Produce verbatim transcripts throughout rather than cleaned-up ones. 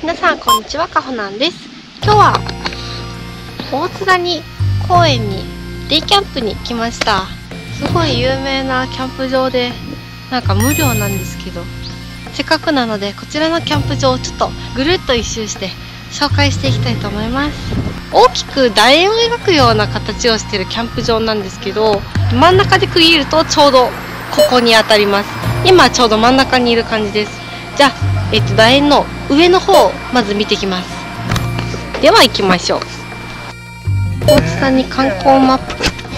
皆さんこんにちは、かほなんです。今日は大津谷公園にデイキャンプに来ました。すごい有名なキャンプ場で、なんか無料なんですけど、せっかくなのでこちらのキャンプ場をちょっとぐるっと一周して紹介していきたいと思います。大きく楕円を描くような形をしているキャンプ場なんですけど、真ん中で区切るとちょうどここに当たります。今ちょうど真ん中にいる感じです。じゃあ、えっと、楕円の上の方をまず見ていきます。では行きましょう。大津谷観光マップ。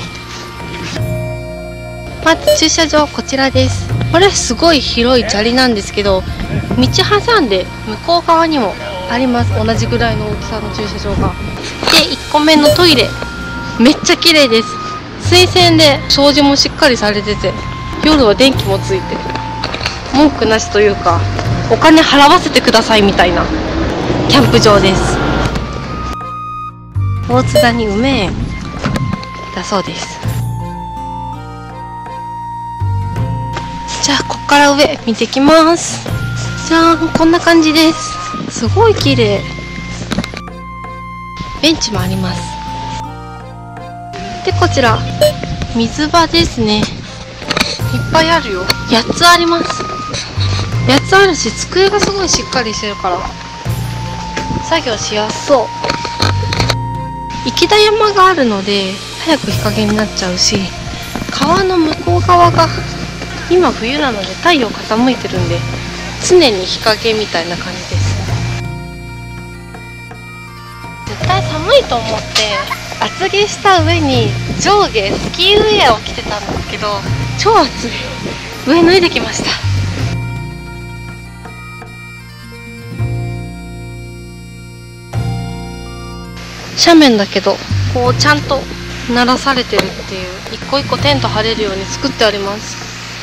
まず駐車場こちらです。これすごい広い砂利なんですけど、道挟んで向こう側にもあります。同じぐらいの大きさの駐車場が。で、いっこめのトイレ。めっちゃ綺麗です。水洗で掃除もしっかりされてて、夜は電気もついて、文句なしというか、お金払わせてくださいみたいなキャンプ場です。大津谷梅園だそうです。じゃあここから上見てきます。じゃーん、こんな感じです。すごい綺麗。ベンチもあります。で、こちら水場ですね。いっぱいあるよ。やっつあります。やっつあるし、机がすごいしっかりしてるから作業しやすそう。池田山があるので早く日陰になっちゃうし、川の向こう側が今冬なので太陽傾いてるんで常に日陰みたいな感じです。絶対寒いと思って厚着した上に上下スキーウェアを着てたんですけど、超暑い。上脱いできました。斜面だけどこうちゃんと鳴らされてるっていう、一個一個テント張れるように作ってあります。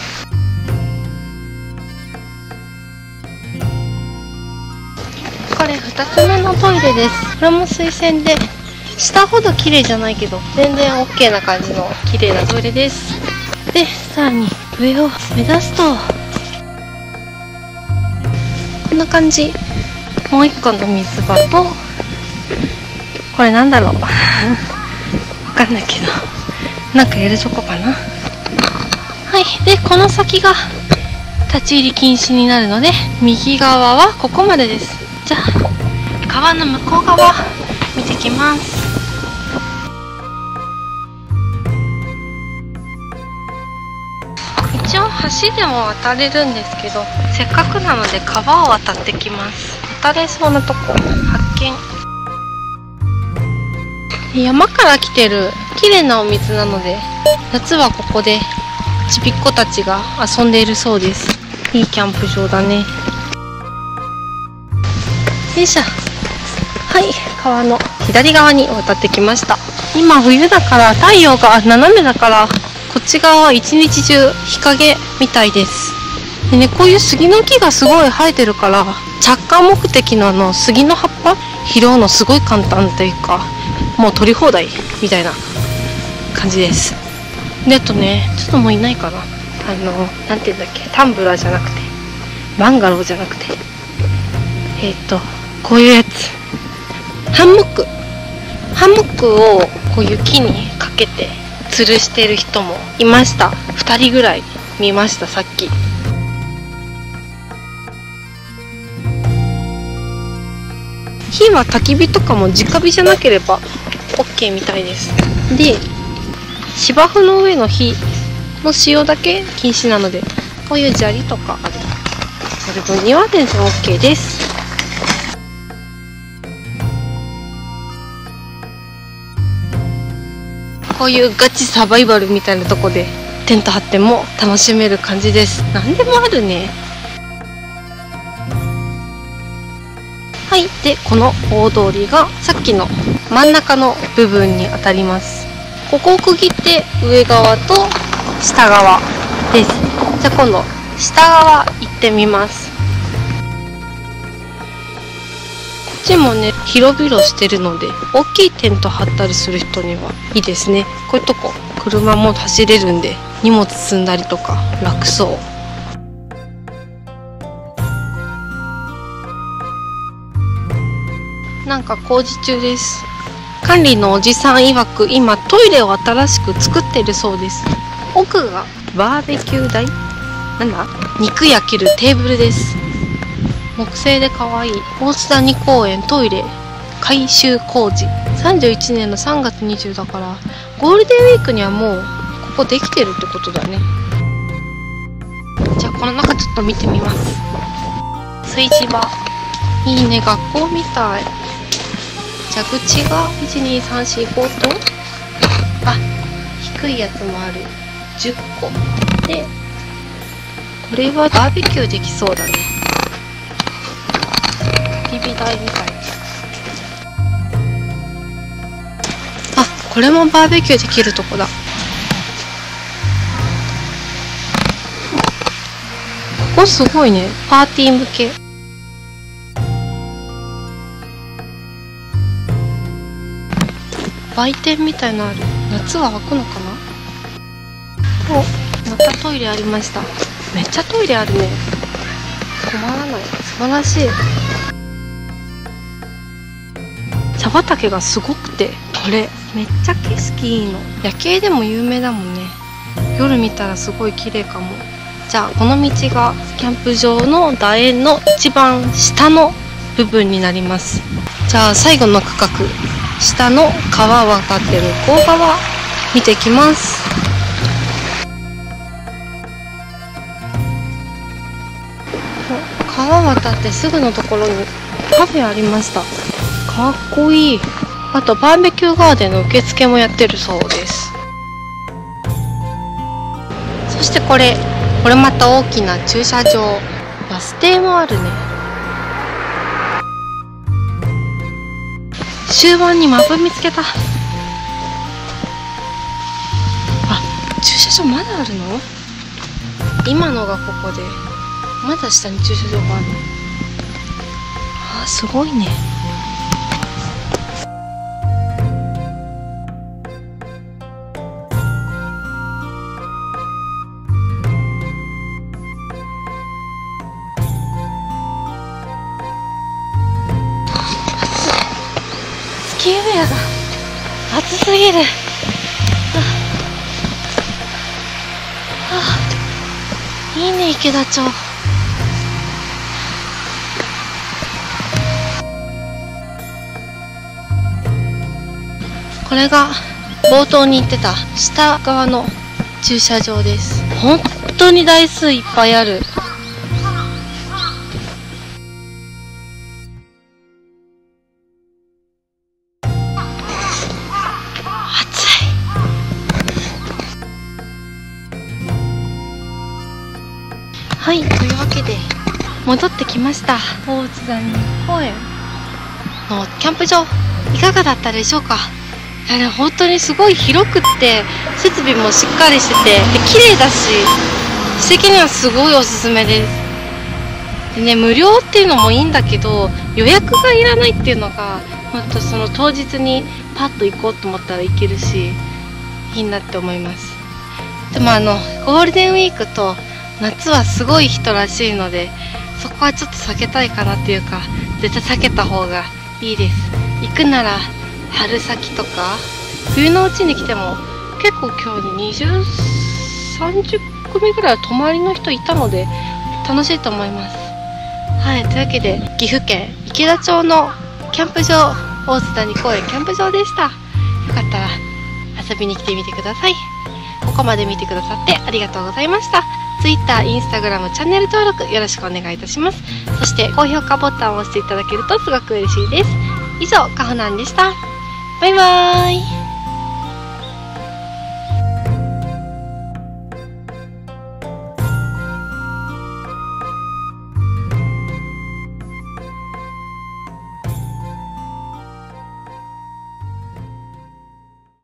これふたつめのトイレです。これも水洗で、下ほど綺麗じゃないけど全然 オーケー な感じの綺麗なトイレです。で、さらに上を目指すとこんな感じ。もう一個の水場と、これなんだろうわかんないけど、なんかやるとこかな。はい。で、この先が立ち入り禁止になるので、右側はここまでです。じゃあ川の向こう側見てきます。一応橋でも渡れるんですけど、せっかくなので川を渡ってきます。渡れそうなとこ発見。山から来てる綺麗なお水なので、夏はここでちびっ子たちが遊んでいるそうです。いいキャンプ場だね。よいしょ。はい、川の左側に渡ってきました。今冬だから太陽が斜めだから、こっち側は一日中日陰みたいです。でね、こういう杉の木がすごい生えてるから、着火目的のあの杉の葉っぱ拾うのすごい簡単というか、もう取り放題みたいな感じです。で、あとね、ちょっともういないかな。あの、なんていうんだっけ、タンブラーじゃなくて、バンガローじゃなくて、えっと、こういうやつ。ハンモック。ハンモックをこういう木にかけて吊るしてる人もいました。ふたりぐらい見ました、さっき。火は焚き火とかも直火じゃなければ オーケー みたいです。で、芝生の上の火の使用だけ禁止なので、こういう砂利とかあるそれ分には全然 オーケー です。こういうガチサバイバルみたいなとこでテント張っても楽しめる感じです。何でもあるね。はい。で、この大通りがさっきの真ん中の部分に当たります。ここを区切って上側と下側です。じゃあ今度下側行ってみます。こっちもね、広々してるので大きいテント張ったりする人にはいいですね。こういうとこ車も走れるんで荷物積んだりとか楽そう。 なんか工事中です。管理のおじさん曰く今トイレを新しく作ってるそうです。奥がバーベキュー台、なんだ、肉焼けるテーブルです。木製で可愛い。大津谷公園トイレ改修工事。さんじゅういちねんのさんがつにじゅうだから、ゴールデンウィークにはもうここできてるってことだね。じゃあこの中ちょっと見てみます。炊事場、いいね、学校みたい。蛇口がいちにさんしごと、あ、低いやつもある。じゅっこで、これはバーベキューできそうだね。焚き火台みたい。あ、これもバーベキューできるとこだ。ここすごいね。パーティー向け。売店みたいなのある。夏は開くのかな。お、またトイレありました。めっちゃトイレあるね。困らない。素晴らしい。茶畑がすごくて、これめっちゃ景色いいの。夜景でも有名だもんね。夜見たらすごい綺麗かも。じゃあこの道がキャンプ場の楕円の一番下の部分になります。じゃあ最後の区画、下の川渡って向こう側見てきます。川渡ってすぐのところにカフェありました。かっこいい。あとバーベキューガーデンの受付もやってるそうです。そしてこれこれまた大きな駐車場、バス停もあるね。終盤にマップ見つけた。あ、駐車場まだあるの？今のがここで、まだ下に駐車場があるの。あ、すごいね。スキーウェアが暑すぎる。はあ、はあ、いいね、池田町。これが冒頭に言ってた下側の駐車場です。本当に台数いっぱいある。はい、というわけで戻ってきました。大津谷公園のキャンプ場いかがだったでしょうか。いやね、本当にすごい広くって設備もしっかりしてて、で綺麗だし、私的にはすごいおすすめです。でね、無料っていうのもいいんだけど、予約がいらないっていうのがまたその当日にパッと行こうと思ったら行けるし、いいなって思います。でもあのゴールデンウィークと夏はすごい人らしいので、そこはちょっと避けたいかなっていうか、絶対避けた方がいいです。行くなら春先とか冬のうちに来ても結構今日にじゅう、さんじゅっくみぐらい泊まりの人いたので楽しいと思います。はい、というわけで岐阜県池田町のキャンプ場、大津谷公園キャンプ場でした。よかったら遊びに来てみてください。ここまで見てくださってありがとうございました。Twitter、Instagram、チャンネル登録よろしくお願いいたします。そして高評価ボタンを押していただけるとすごく嬉しいです。以上、かほなんでした。バイバーイ。